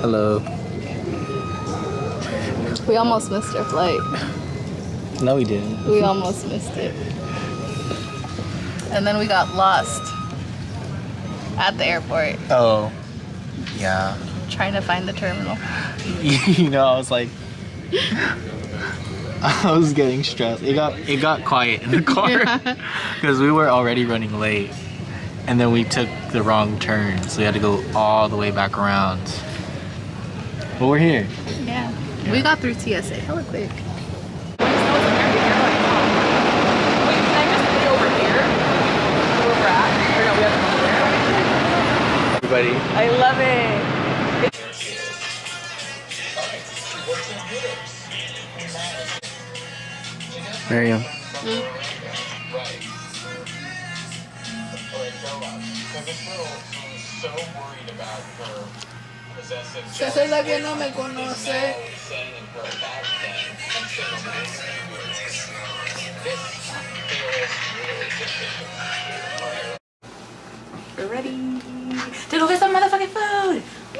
Hello. We almost missed our flight. No, we didn't. We almost missed it. And then we got lost at the airport. Oh, yeah. Trying to find the terminal. You know, I was like, I was getting stressed. It got quiet in the car because we were already running late, and then we took the wrong turn, so we had to go all the way back around. But we're here. Yeah. We got through TSA hella quick. Everybody. I love it. Miriam. Esa es la que no me conoce. We're ready to go get some motherfucking food.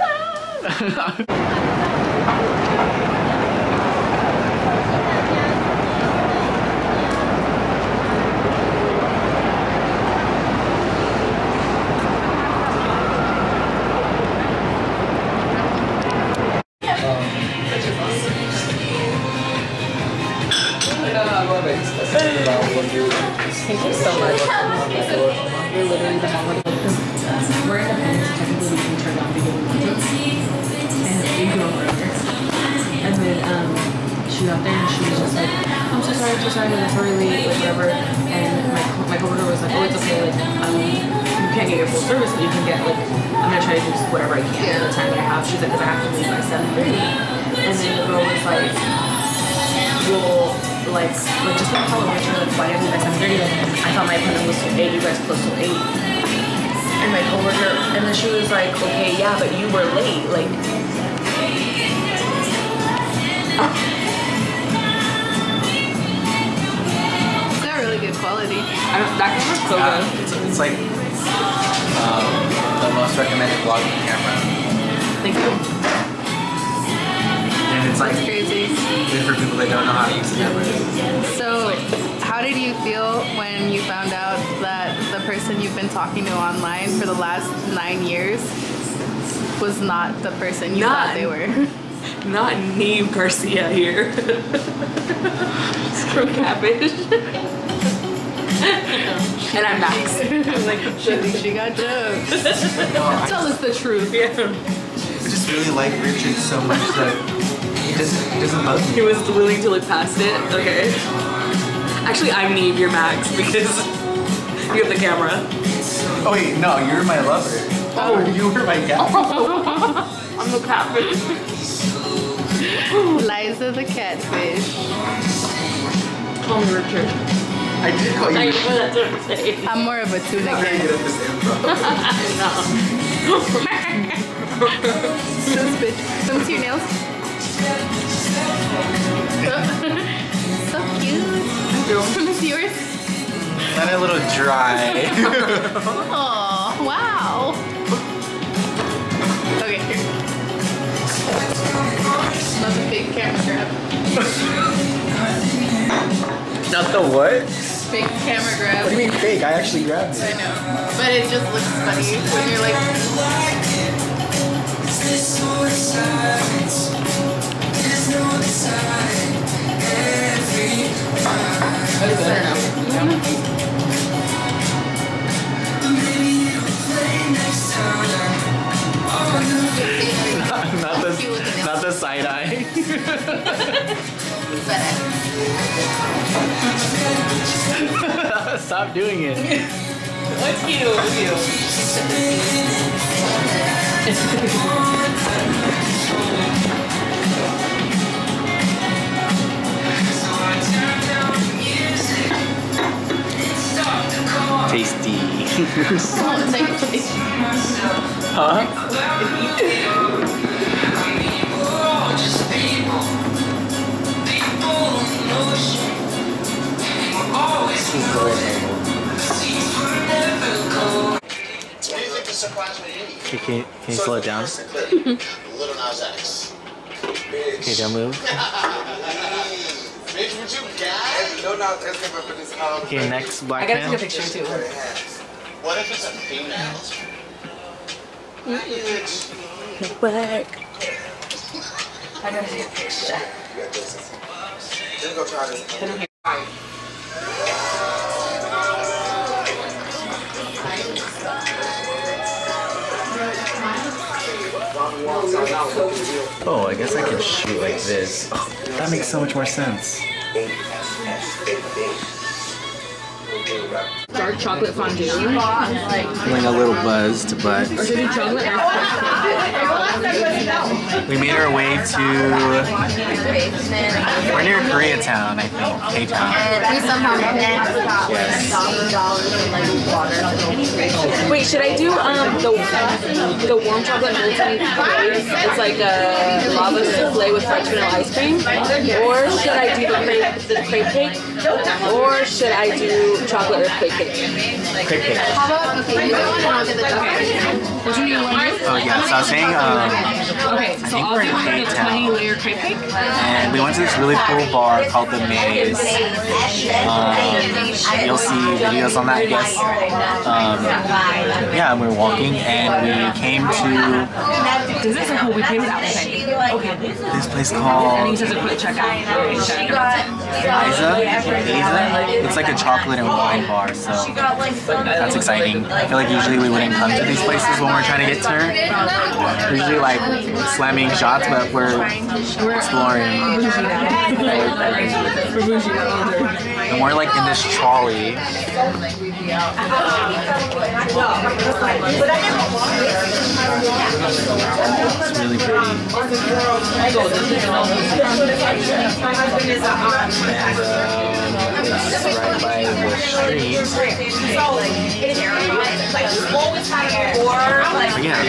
Thank you so much. You're literally the mom of the we're independent, so technically we can turn on video and we go over there. And then she got there and she was just like, I'm so sorry, I'm sorry, late, like whatever. And my coworker was like, oh, it's okay, like you can't get your full service, but you can get like, I'm gonna try to do whatever I can in the time that I have. She's like, because I have to leave by 7:30. And then the girl was like, well, like just like how I went to like why didn't I leave by 7:30? Like, I thought my appointment was till 8, you guys closed till 8. And my coworker, and then she was like, okay, yeah, but you were late, like. It's got really good quality. That camera's so good. It's like the most recommended vlogging camera. Thank you. And it's like That's crazy. good for people that don't know how to use the camera. So, how did you feel when you found out that the person you've been talking to online for the last 9 years was not the person you thought they were? Not Neve Garcia here. Screw cabbage. And I'm Max. Like, she got jokes. Tell us the truth. Yeah. I just really like Richard so much that he doesn't bug me. He was willing to look past it. Okay. Actually, I'm Neve, you're Max, because you have the camera. Oh wait, no, you're my lover. Oh. You were my cat. I'm the catfish. Liza the catfish. Call me Richard. I did call you I know Richard. that's what I'm saying. I'm more of a tuna How did you cat. get up this improv? Those bitch. Let me see your nails. So cute. Let me see yours. Not a little dry. Oh, wow. Okay, here. Not the fake camera grab. Not the what? Fake camera grab. What do you mean fake? I actually grabbed I it. know. But it just looks funny when you're like. It's better now. Not the side eye. Stop doing it. What's Tasty. Oh, take it. Huh? Okay, can you slow it down? Little Nas X. Okay, don't move. Bitch, what you got? No, Nas X came up with this. Okay, next black I gotta man. take a picture too. What if it's a female? Work. I gotta take a picture. Let's go try this. Oh, I guess I can shoot like this. Oh, that makes so much more sense. Dark chocolate fondue. Feeling a little buzzed, but Or should we do chocolate? we made our way to. We're near Koreatown, I think. K-Town. We somehow Yes. Wait, should I do the warm chocolate molten glaze? It's like a lava souffle with French vanilla ice cream, or should I do the crepe cake, or should I do chocolate earthquake cake? Quick cake. How about, okay, you do one and I'll get the chocolate. Which one do you want? Oh yeah, so I was saying, Okay, so think I'll we're do in the K-Town. 20-layer crepe cake. and we went to this really cool bar called The Maze. You'll see videos on that, I guess. Yeah, and we were walking, and we came to This is so cool. We paid without pay. Okay. this place And he called says a quick checkout. Isa. It's like a chocolate and wine bar, so that's exciting. I feel like usually we wouldn't come to these places when we're trying to get turned. We're usually like slamming shots, but we're exploring. And we're like in this trolley. It's really pretty. And it's right by the street. But yeah.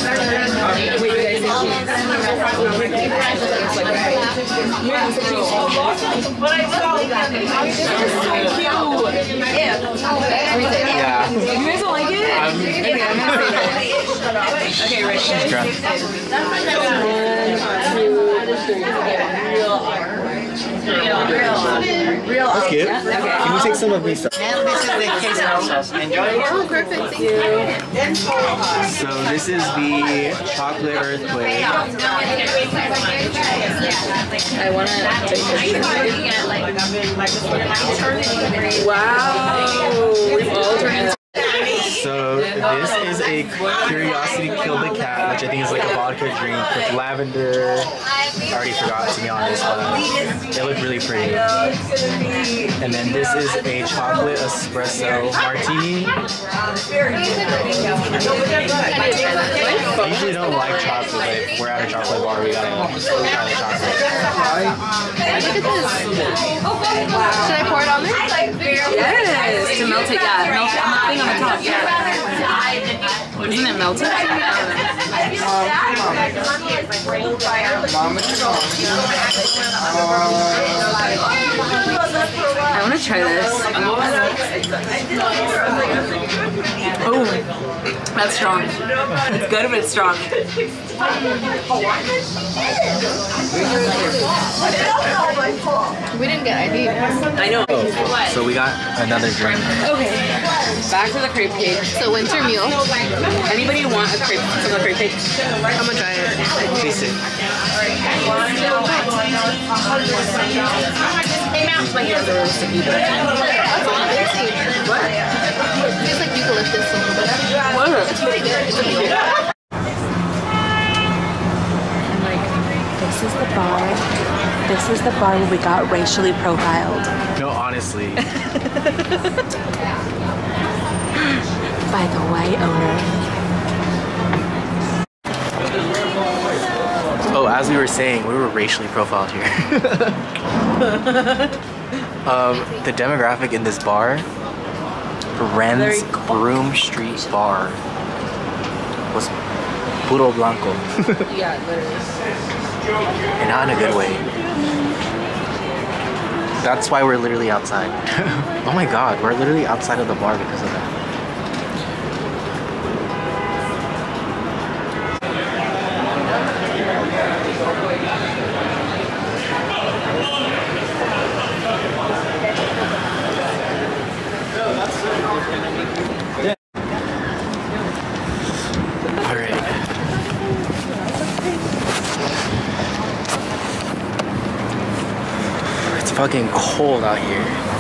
Yeah. You guys don't like it? Okay, ready? She's drunk. That's cute. Can you take some of me? And this is the queso sauce. Enjoy. Oh, perfect, thank you. So this is the chocolate earthquake. I want to take a Wow. We've all turned So this is a Curiosity Kill the Cat, which I think is like a vodka drink with lavender. I already forgot, to be honest, but they look really pretty. And then this is a chocolate espresso martini. I usually don't like chocolate, but if we're at a chocolate bar, we gotta try the chocolate. Look at this. Should I pour it on there? Yes, to melt it, yeah. Melt it on the thing on the top, yeah. Isn't it melted? I want to try this. Oh, that's strong. It's good, but it's strong. We didn't get ID. I know. So we got another drink. Okay, back to the crepe cake. So winter meal. Anybody want a crepe cake? I'm gonna try it. Taste it. My hands are really sticky, but What? Tastes like eucalyptus a little bit. It's pretty good. It's a meal. this is the bar. This is the bar where we got racially profiled. No, honestly. By the white owner. Oh, as we were saying, we were racially profiled here. The demographic in this bar, Ren's Broom Street Bar, was puro blanco. Yeah, literally. And not in a good way. That's why we're literally outside. Oh my god, we're literally outside of the bar because of that. fucking cold out here.